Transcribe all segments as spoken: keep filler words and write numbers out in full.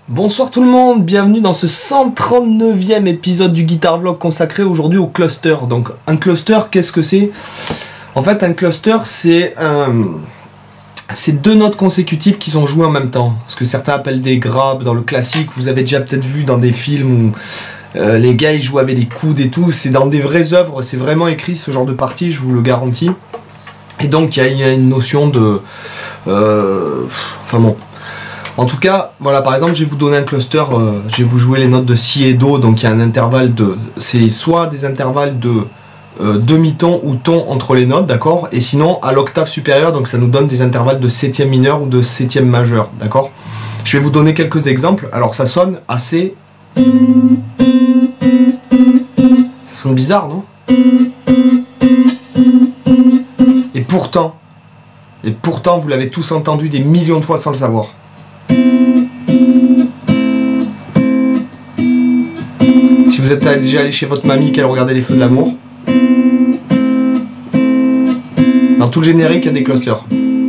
Bonsoir tout le monde, bienvenue dans ce cent trente-neuvième épisode du Guitar Vlog consacré aujourd'hui au cluster. Donc un cluster, qu'est-ce que c'est? En fait un cluster c'est un... c'est deux notes consécutives qui sont jouées en même temps. Ce que certains appellent des graves dans le classique, vous avez déjà peut-être vu dans des films où euh, les gars ils jouent avec les coudes et tout. C'est dans des vraies œuvres, c'est vraiment écrit ce genre de partie, je vous le garantis. Et donc il y, y a une notion de... Euh, enfin bon... En tout cas, voilà, par exemple, je vais vous donner un cluster, euh, je vais vous jouer les notes de si et do, donc il y a un intervalle de... C'est soit des intervalles de euh, demi-ton ou ton entre les notes, d'accord? Et sinon, à l'octave supérieure, donc ça nous donne des intervalles de septième mineur ou de septième majeur, d'accord? Je vais vous donner quelques exemples. Alors ça sonne assez... Ça sonne bizarre, non? Et pourtant, et pourtant, vous l'avez tous entendu des millions de fois sans le savoir. Si vous êtes déjà allé chez votre mamie qu'elle regardait les Feux de l'amour, dans tout le générique il y a des clusters.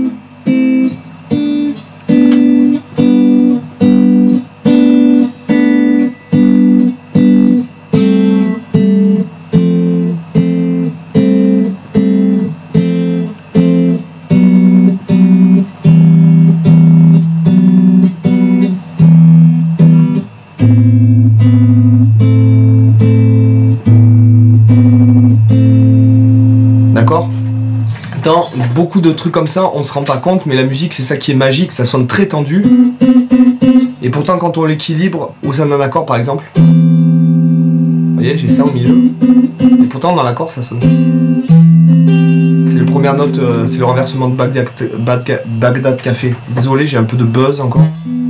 D'accord? Dans beaucoup de trucs comme ça, on se rend pas compte, mais la musique c'est ça qui est magique, ça sonne très tendu. Et pourtant quand on l'équilibre au sein d'un accord par exemple, vous voyez, j'ai ça au milieu. Et pourtant dans l'accord ça sonne. C'est la première note, euh, c'est le renversement de Bagdad, Bagdad, Bagdad Café. Désolé, j'ai un peu de buzz encore.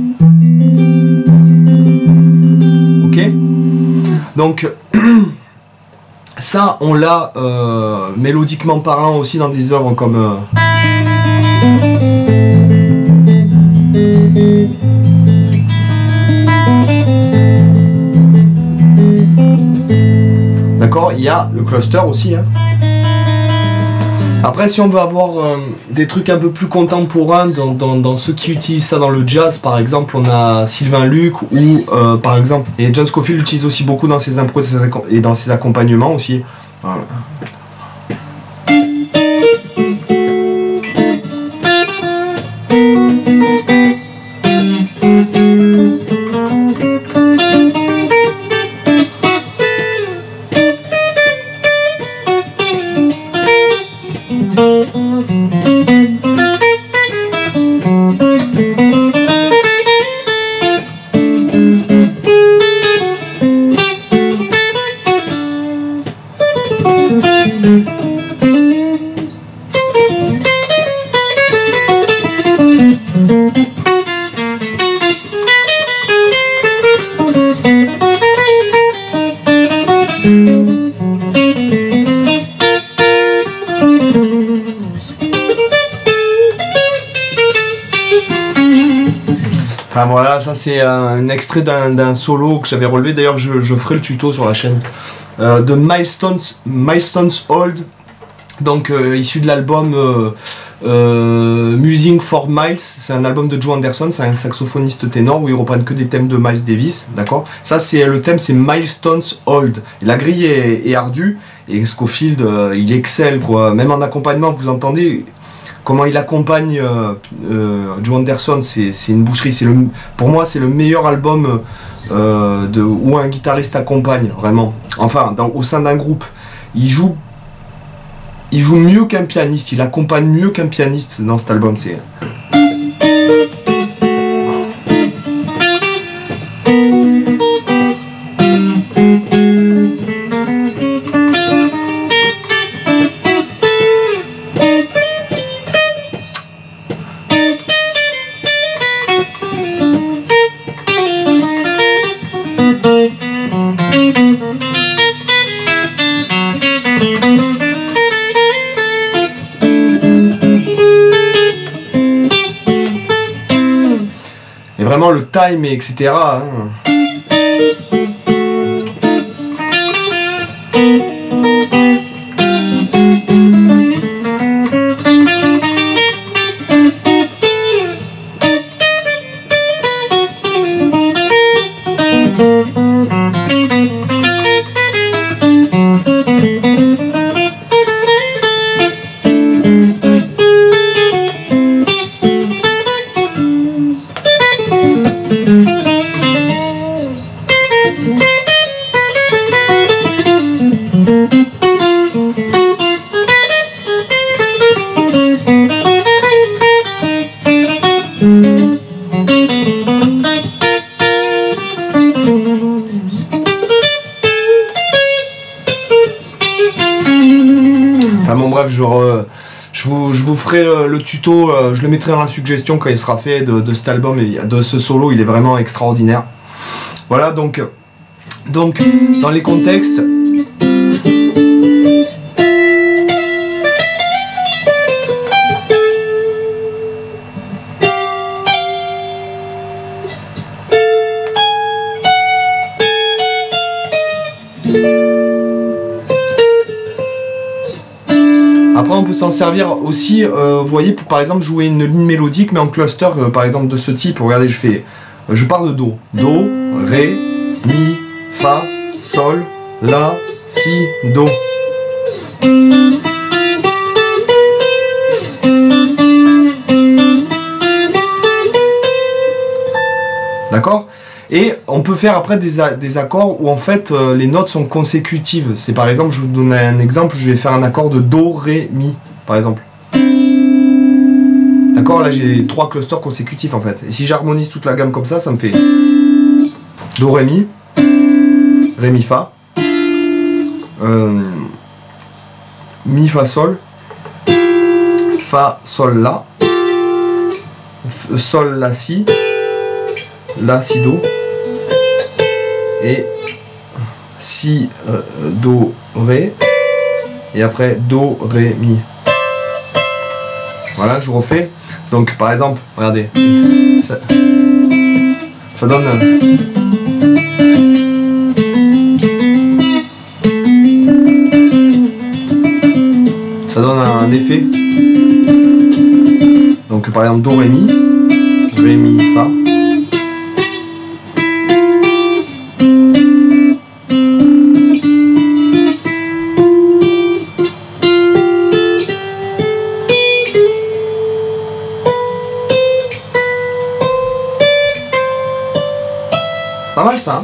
Ok? Donc... Ça, on l'a euh, mélodiquement parlant aussi dans des œuvres comme... Euh... D'accord, il y a le cluster aussi. Hein. Après, si on veut avoir euh, des trucs un peu plus contemporains, dans, dans, dans ceux qui utilisent ça dans le jazz, par exemple, on a Sylvain Luc ou euh, par exemple, et John Scofield l'utilise aussi beaucoup dans ses impros et dans ses accompagnements aussi. Voilà. Enfin voilà, ça c'est un extrait d'un solo que j'avais relevé, d'ailleurs je, je ferai le tuto sur la chaîne, euh, de Milestones, Milestones Old, donc euh, issu de l'album euh, euh, Musing for Miles. C'est un album de Joe Anderson, c'est un saxophoniste ténor où ils reprennent que des thèmes de Miles Davis, d'accord. Ça c'est le thème, c'est Milestones Old. Et la grille est, est ardue et Scofield euh, il excelle quoi, même en accompagnement vous entendez comment il accompagne euh, euh, Joe Anderson, c'est une boucherie. C'est le, pour moi, c'est le meilleur album euh, de, où un guitariste accompagne, vraiment. Enfin, dans, au sein d'un groupe. Il joue, il joue mieux qu'un pianiste, il accompagne mieux qu'un pianiste dans cet album. C'est... Et vraiment le time et etc. Hein. ferai le, le tuto, euh, je le mettrai dans la suggestion quand il sera fait de, de cet album, et de ce solo, il est vraiment extraordinaire. Voilà, donc, donc dans les contextes... Après on peut s'en servir aussi, euh, vous voyez, pour par exemple jouer une ligne mélodique mais en cluster, euh, par exemple de ce type. Regardez, je fais, euh, je pars de Do, Do, Ré, Mi, Fa, Sol, La, Si, Do. D'accord? Et on peut faire après des, des accords où en fait euh, les notes sont consécutives. C'est par exemple, je vous donne un exemple, je vais faire un accord de Do, Ré, Mi, par exemple. D'accord, là j'ai trois clusters consécutifs en fait. Et si j'harmonise toute la gamme comme ça, ça me fait Do, Ré, Mi, Ré, Mi, Fa, euh, Mi, Fa, Sol, Fa, Sol, La, Sol, La, Si, La, Si, Do, et Si, euh, Do, Ré, et après Do, Ré, Mi. Voilà, je refais. Donc par exemple, regardez, ça, ça donne... Ça donne un effet. Donc par exemple Do, Ré, Mi, Ré, Mi, Fa. Pas mal ça, hein.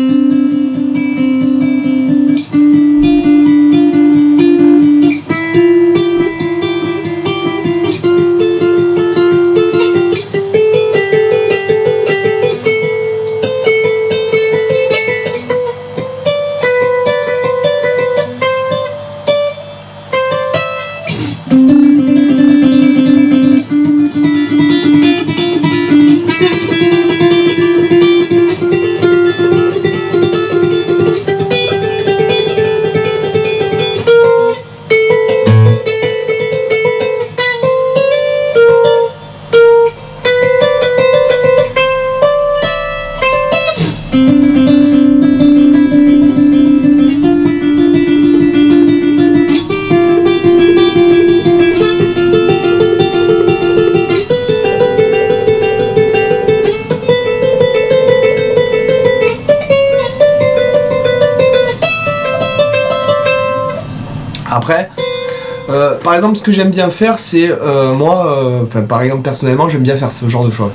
Après, euh, par exemple, ce que j'aime bien faire, c'est euh, moi, euh, par exemple, personnellement, j'aime bien faire ce genre de choses.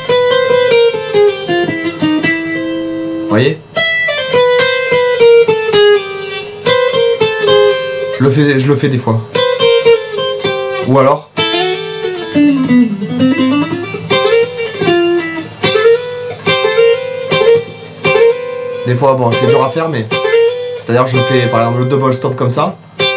Vous voyez? Je le fais, je le fais des fois. Ou alors. Des fois, bon, c'est dur à faire, mais... C'est-à-dire, je fais, par exemple, le double stop comme ça.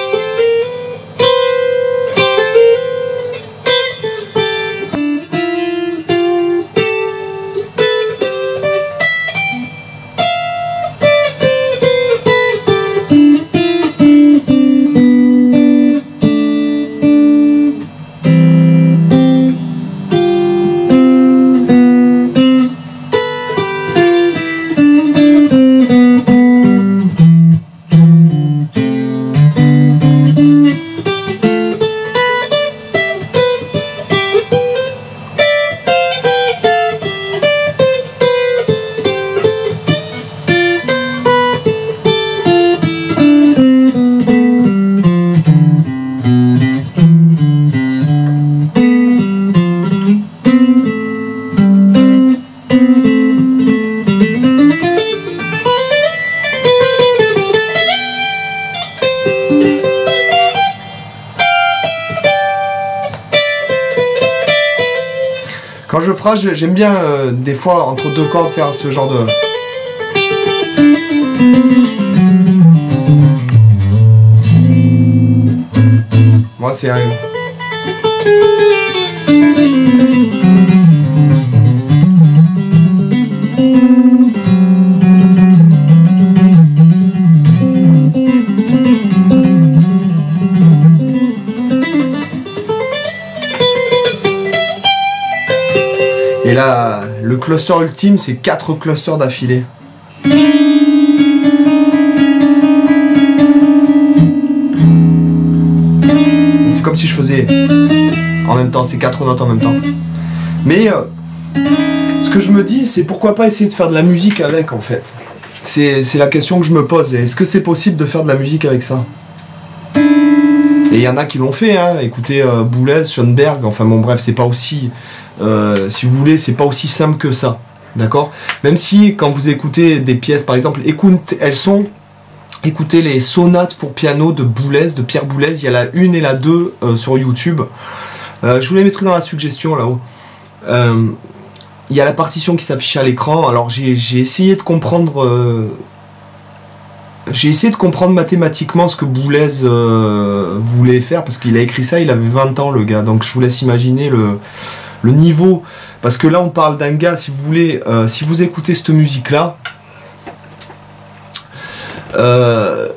Quand je phrase, j'aime bien euh, des fois entre deux cordes faire ce genre de... Moi c'est un... Et là, le cluster ultime, c'est quatre clusters d'affilée. C'est comme si je faisais en même temps, ces quatre notes en même temps. Mais euh, ce que je me dis, c'est pourquoi pas essayer de faire de la musique avec, en fait. C'est la question que je me pose. Est-ce que c'est possible de faire de la musique avec ça? Et il y en a qui l'ont fait, hein. Écoutez, euh, Boulez, Schoenberg, enfin bon bref, c'est pas aussi... Euh, si vous voulez, c'est pas aussi simple que ça, d'accord? Même si, quand vous écoutez des pièces, par exemple, écoutez, elles sont... Écoutez les sonates pour piano de Boulez, de Pierre Boulez, il y a la une et la deux euh, sur YouTube. Euh, je vous les mettrai dans la suggestion, là-haut. Euh, il y a la partition qui s'affiche à l'écran, alors j'ai essayé de comprendre... Euh, J'ai essayé de comprendre mathématiquement ce que Boulez euh, voulait faire, parce qu'il a écrit ça, il avait vingt ans, le gars, donc je vous laisse imaginer le... le niveau, parce que là on parle d'un gars, si vous voulez, euh, si vous écoutez cette musique là, euh,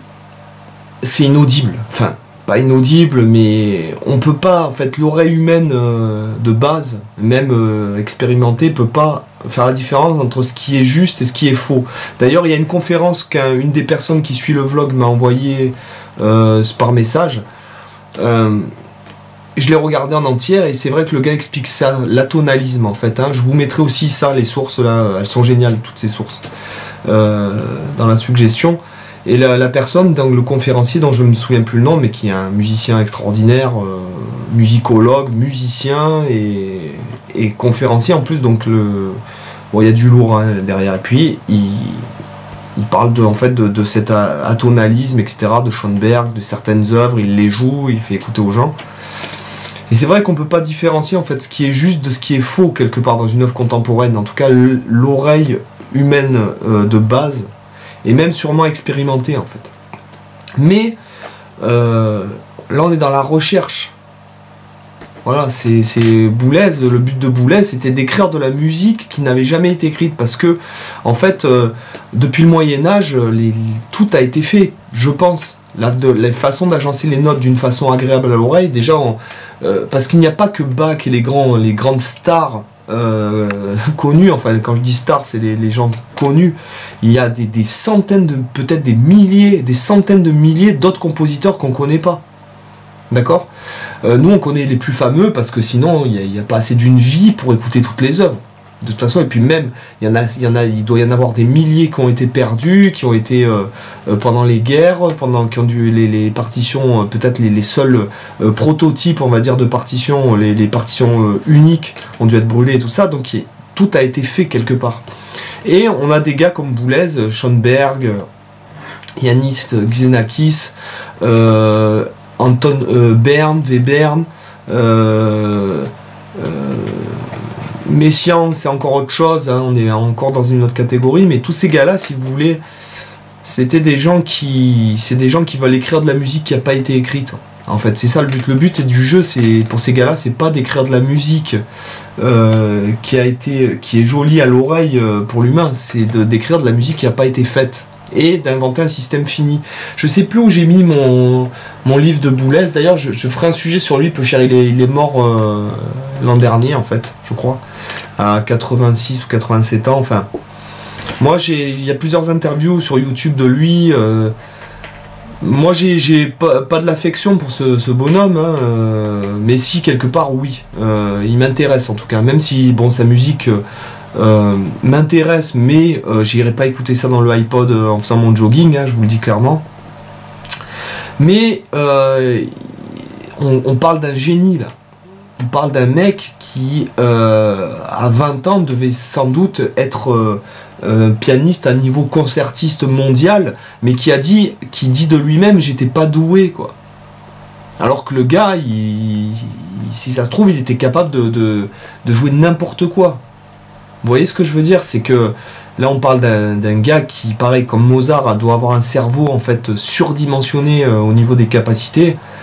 c'est inaudible, enfin pas inaudible, mais on peut pas, en fait l'oreille humaine euh, de base, même euh, expérimentée, peut pas faire la différence entre ce qui est juste et ce qui est faux. D'ailleurs il y a une conférence qu'une des personnes qui suit le vlog m'a envoyé euh, par message. euh, Je l'ai regardé en entière et c'est vrai que le gars explique ça, l'atonalisme en fait. Hein. Je vous mettrai aussi ça, les sources là, elles sont géniales toutes ces sources euh, dans la suggestion. Et la, la personne, donc le conférencier dont je ne me souviens plus le nom, mais qui est un musicien extraordinaire, euh, musicologue, musicien et, et conférencier en plus, donc le, bon, il y a du lourd hein, derrière. Et puis il, il parle de, en fait, de, de cet atonalisme, et cetera, de Schoenberg, de certaines œuvres, il les joue, il fait écouter aux gens. Et c'est vrai qu'on ne peut pas différencier en fait ce qui est juste de ce qui est faux quelque part dans une œuvre contemporaine. En tout cas, l'oreille humaine euh, de base est même sûrement expérimentée en fait. Mais euh, là, on est dans la recherche. Voilà, c'est Boulez, le but de Boulez, c'était d'écrire de la musique qui n'avait jamais été écrite. Parce que, en fait, euh, depuis le Moyen-Âge, tout a été fait, je pense. La, de, la façon d'agencer les notes d'une façon agréable à l'oreille, déjà, on, euh, parce qu'il n'y a pas que Bach et les, grands, les grandes stars euh, connues, enfin, quand je dis stars, c'est les, les gens connus, il y a des, des centaines, de peut-être des milliers, des centaines de milliers d'autres compositeurs qu'on ne connaît pas. D'accord euh, Nous, on connaît les plus fameux parce que sinon, il n'y a, a pas assez d'une vie pour écouter toutes les œuvres. De toute façon, et puis même, il y en a, il y en a, il doit y en avoir des milliers qui ont été perdus, qui ont été euh, euh, pendant les guerres, pendant qui ont dû les, les partitions, euh, peut-être les, les seuls euh, prototypes, on va dire, de partitions, les, les partitions euh, uniques ont dû être brûlées et tout ça. Donc, il, tout a été fait quelque part. Et on a des gars comme Boulez, Schoenberg, Yanis Xenakis, euh, Anton euh, Bern, Webern, euh, euh, Messiaen, c'est encore autre chose, hein, on est encore dans une autre catégorie, mais tous ces gars-là, si vous voulez, c'était des gens qui, c'est des gens qui veulent écrire de la musique qui n'a pas été écrite. En fait, c'est ça le but. Le but du jeu, c'est pour ces gars-là, c'est pas d'écrire de la musique euh, qui a été, qui est jolie à l'oreille euh, pour l'humain, c'est d'écrire de, de la musique qui n'a pas été faite et d'inventer un système fini. Je sais plus où j'ai mis mon, mon livre de Boulez. D'ailleurs, je, je ferai un sujet sur lui. Peu cher, il est, il est mort euh, l'an dernier, en fait, je crois, à quatre-vingt-six ou quatre-vingt-sept ans. Enfin, moi, j'ai, il y a plusieurs interviews sur YouTube de lui. Euh, moi, j'ai pas, pas de l'affection pour ce, ce bonhomme, hein, euh, mais si quelque part, oui, euh, il m'intéresse en tout cas. Même si, bon, sa musique. Euh, Euh, m'intéresse, mais euh, j'irai pas écouter ça dans le iPod euh, en faisant mon jogging, hein, je vous le dis clairement. Mais euh, on, on parle d'un génie là. On parle d'un mec qui euh, à vingt ans devait sans doute être euh, euh, pianiste à niveau concertiste mondial, mais qui a dit, qui dit de lui-même j'étais pas doué quoi. Alors que le gars, il, il, si ça se trouve, il était capable de, de, de jouer n'importe quoi. Vous voyez ce que je veux dire, c'est que là on parle d'un gars qui, pareil comme Mozart, doit avoir un cerveau en fait surdimensionné euh, au niveau des capacités.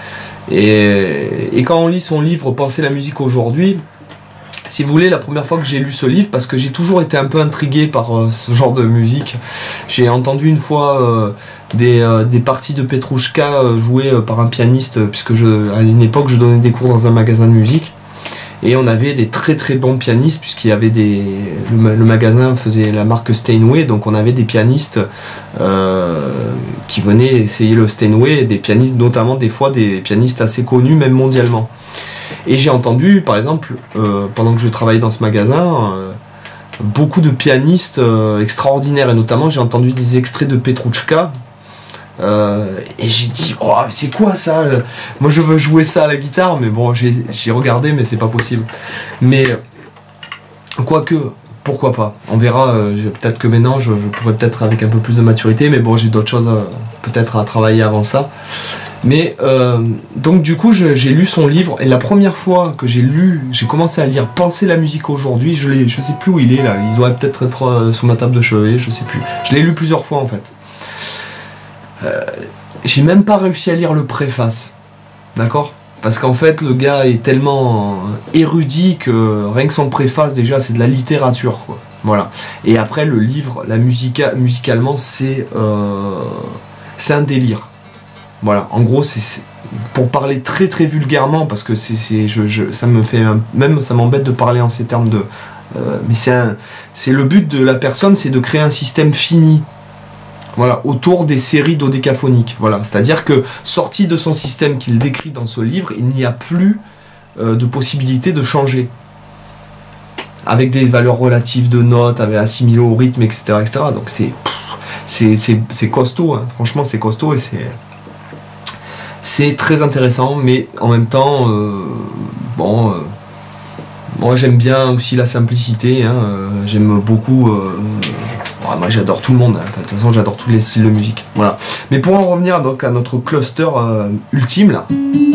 Et, et quand on lit son livre Penser la musique aujourd'hui, si vous voulez, la première fois que j'ai lu ce livre, parce que j'ai toujours été un peu intrigué par euh, ce genre de musique, j'ai entendu une fois euh, des, euh, des parties de Petrouchka euh, jouées euh, par un pianiste, euh, puisque je, à une époque je donnais des cours dans un magasin de musique. Et on avait des très très bons pianistes, puisqu'il y avait des. Le, le magasin faisait la marque Steinway, donc on avait des pianistes euh, qui venaient essayer le Steinway, des pianistes, notamment des fois des pianistes assez connus, même mondialement. Et j'ai entendu, par exemple, euh, pendant que je travaillais dans ce magasin, euh, beaucoup de pianistes euh, extraordinaires, et notamment j'ai entendu des extraits de Petrouchka. Euh, et j'ai dit, oh, c'est quoi ça? Moi je veux jouer ça à la guitare, mais bon, j'ai regardé, mais c'est pas possible. Mais, quoique, pourquoi pas? On verra, euh, peut-être que maintenant je, je pourrais peut-être avec un peu plus de maturité, mais bon, j'ai d'autres choses euh, peut-être à travailler avant ça. Mais, euh, donc du coup, j'ai lu son livre, et la première fois que j'ai lu, j'ai commencé à lire Penser la musique aujourd'hui, je, je sais plus où il est là, il doit peut-être être euh, sur ma table de chevet, je sais plus. Je l'ai lu plusieurs fois en fait. Euh, j'ai même pas réussi à lire le préface, d'accord? Parce qu'en fait le gars est tellement érudit que rien que son préface déjà c'est de la littérature, quoi. Voilà. Et après le livre, la musica, musicalement c'est euh, c'est un délire. Voilà. En gros c'est pour parler très très vulgairement, parce que c'est je, je, ça me fait même ça m'embête de parler en ces termes de euh, mais c'est c'est le but de la personne, c'est de créer un système fini. Voilà, autour des séries dodécaphoniques. Voilà, c'est-à-dire que, sorti de son système qu'il décrit dans ce livre, il n'y a plus euh, de possibilité de changer. Avec des valeurs relatives de notes, avec assimilées au rythme, et cetera et cetera. Donc c'est c'est costaud, hein. Franchement c'est costaud et c'est c'est très intéressant, mais en même temps, euh, bon, euh, moi j'aime bien aussi la simplicité, hein. euh, j'aime beaucoup... Euh, Oh, moi j'adore tout le monde, hein. Enfin, de toute façon j'adore tous les styles de musique. Voilà. Mais pour en revenir donc à notre cluster euh, ultime là.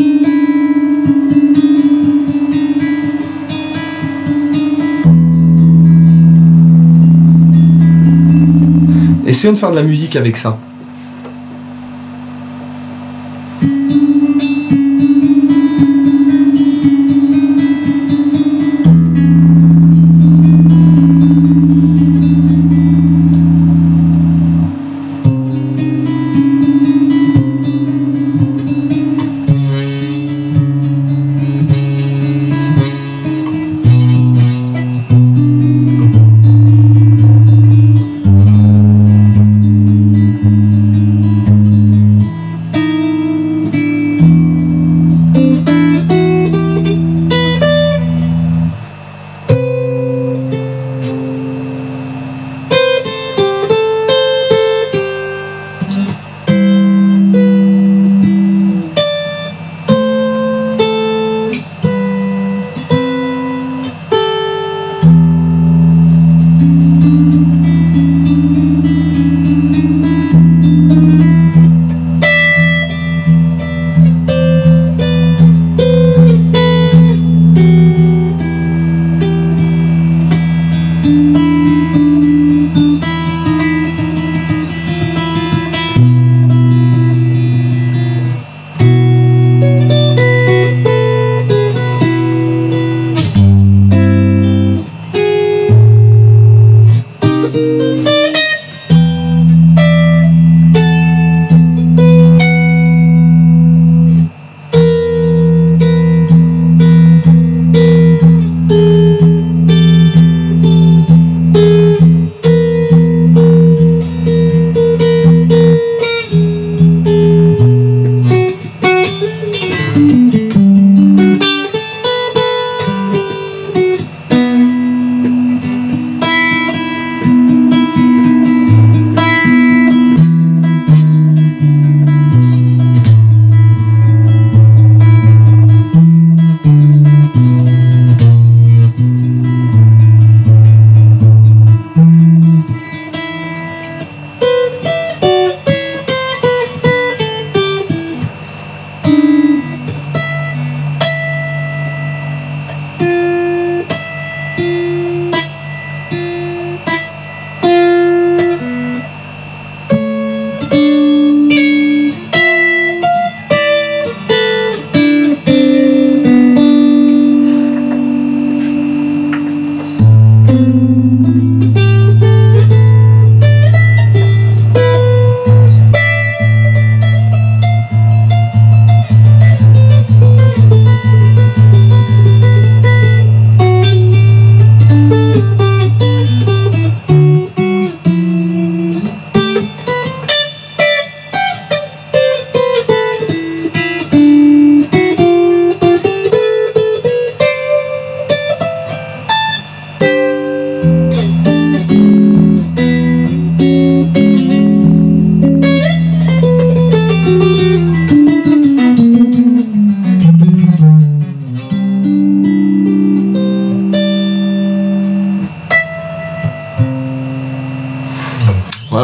Essayons de faire de la musique avec ça.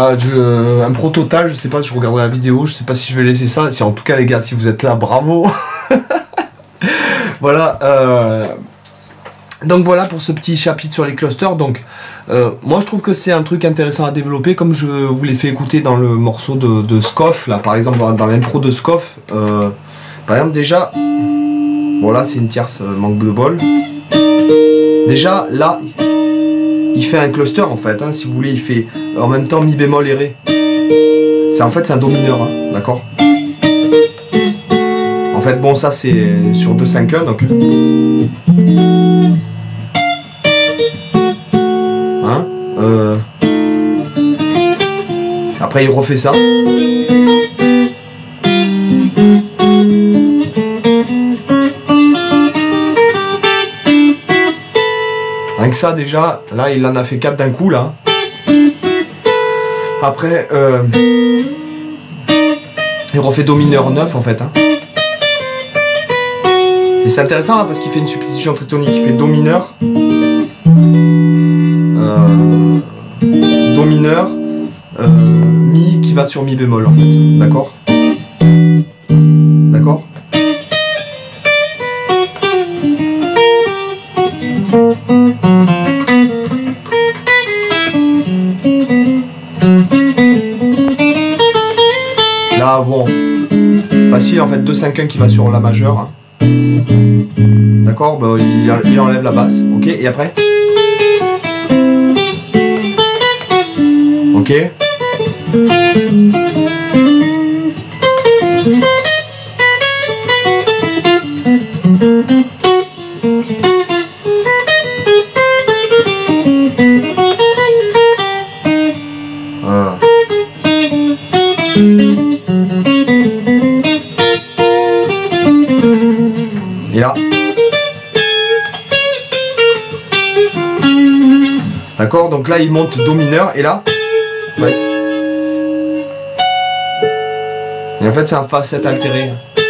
Voilà, je, un pro total, je sais pas si je regarderai la vidéo, je sais pas si je vais laisser ça. Si en tout cas les gars, si vous êtes là, bravo. Voilà. Euh, donc voilà pour ce petit chapitre sur les clusters. Donc euh, moi je trouve que c'est un truc intéressant à développer, comme je vous l'ai fait écouter dans le morceau de, de Scoff, là par exemple dans l'intro de Scoff. Euh, par exemple déjà, bon là c'est une tierce, euh, manque de bol. Déjà là, il fait un cluster en fait, hein, si vous voulez, il fait en même temps mi bémol et ré. C'est en fait c'est un do mineur, hein, d'accord. En fait bon ça c'est sur deux cinq un donc. Hein, euh... Après il refait ça. Rien que ça déjà, là il en a fait quatre d'un coup là. Après euh, il refait do mineur neuf en fait. Hein. Et c'est intéressant là parce qu'il fait une substitution tritonique, il fait do mineur, euh, do mineur, euh, mi qui va sur mi bémol en fait, d'accord? D'accord? Là, bon, facile en fait, deux cinq un qui va sur la majeure. Hein. D'accord, bah, il, il enlève la basse, ok, et après? Ok. Voilà. Et là. D'accord, donc là il monte do mineur et là. Ouais. Et en fait c'est un fa sept altéré.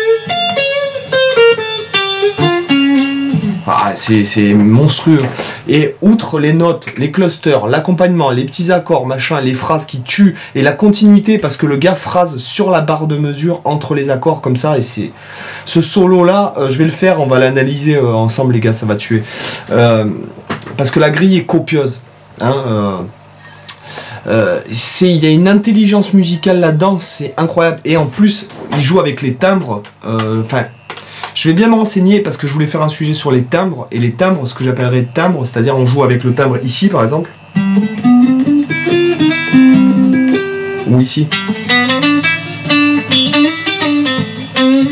Ah, c'est monstrueux. Et outre les notes, les clusters, l'accompagnement, les petits accords, machin, les phrases qui tuent et la continuité parce que le gars phrase sur la barre de mesure entre les accords comme ça et c'est ce solo là, euh, je vais le faire, on va l'analyser euh, ensemble les gars, ça va tuer. Euh, parce que la grille est copieuse. Hein, euh, euh, il y a une intelligence musicale là-dedans, c'est incroyable. Et en plus, il joue avec les timbres. Enfin. Euh, Je vais bien me renseigner parce que je voulais faire un sujet sur les timbres. Et les timbres, ce que j'appellerais timbres, c'est-à-dire on joue avec le timbre ici par exemple. Ou ici. D'accord ?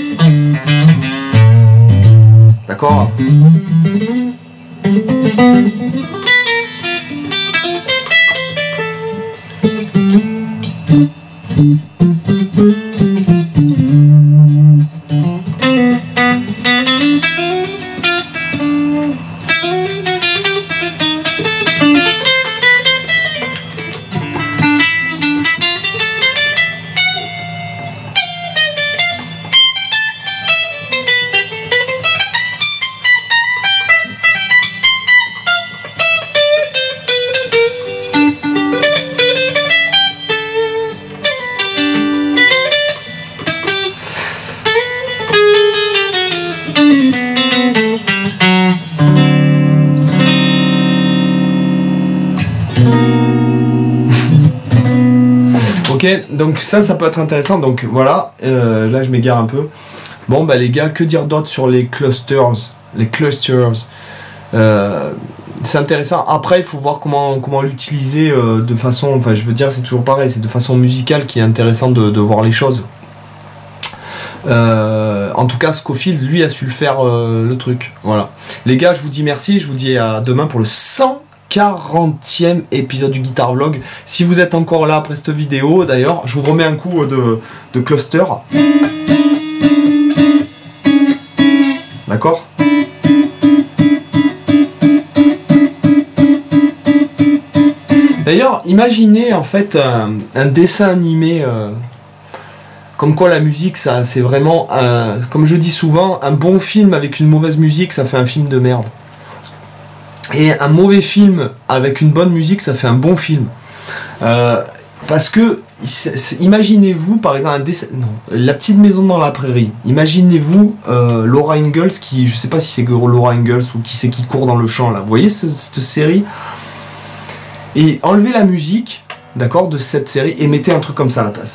Ok, donc ça, ça peut être intéressant. Donc voilà, euh, là je m'égare un peu. Bon bah les gars, que dire d'autre sur les clusters, les clusters. Euh, c'est intéressant. Après, il faut voir comment comment l'utiliser euh, de façon. Enfin, je veux dire, c'est toujours pareil, c'est de façon musicale qui est intéressant de, de voir les choses. Euh, en tout cas, Scofield, lui, a su le faire euh, le truc. Voilà. Les gars, je vous dis merci. Je vous dis à demain pour le cent quarantième épisode du Guitar Vlog. Si vous êtes encore là après cette vidéo, d'ailleurs, je vous remets un coup de, de cluster. D'accord ? D'ailleurs, imaginez en fait un, un dessin animé, euh, comme quoi la musique, ça, c'est vraiment, un, comme je dis souvent, un bon film avec une mauvaise musique, ça fait un film de merde. Et un mauvais film avec une bonne musique, ça fait un bon film. Euh, Parce que, imaginez-vous, par exemple, un dessin... Non, La petite maison dans la prairie. Imaginez-vous euh, Laura Ingalls, qui... Je sais pas si c'est Laura Ingalls ou qui c'est qui court dans le champ, là. Vous voyez ce, cette série? Et enlevez la musique, d'accord, de cette série, et mettez un truc comme ça à la place.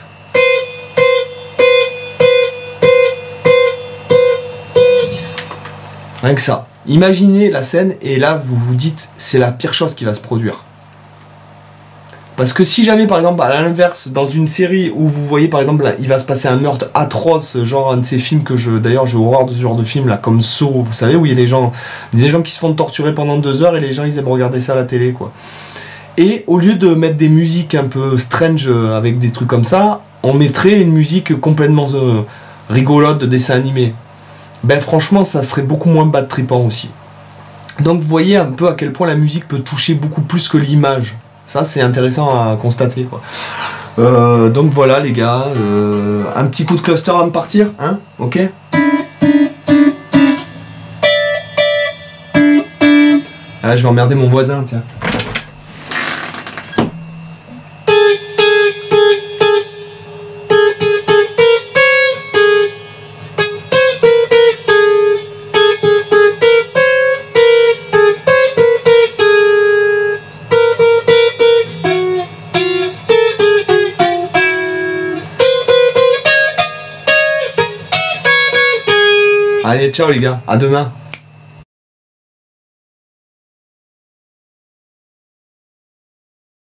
Rien que ça. Imaginez la scène, et là, vous vous dites, c'est la pire chose qui va se produire. Parce que si jamais, par exemple, à l'inverse, dans une série où vous voyez, par exemple, là, il va se passer un meurtre atroce, genre un de ces films que je... D'ailleurs, j'ai horreur de ce genre de film, là, comme Saw, vous savez, où il y a des gens, des gens qui se font torturer pendant deux heures, et les gens, ils aiment regarder ça à la télé, quoi. Et au lieu de mettre des musiques un peu strange, avec des trucs comme ça, on mettrait une musique complètement euh, rigolote de dessin animé. Ben franchement, ça serait beaucoup moins bad trippant aussi. Donc vous voyez un peu à quel point la musique peut toucher beaucoup plus que l'image. Ça, c'est intéressant à constater, quoi. Euh, donc voilà, les gars. Euh, un petit coup de cluster avant de partir, hein? Ok? Ah, je vais emmerder mon voisin, tiens. Allez, ciao les gars, à demain.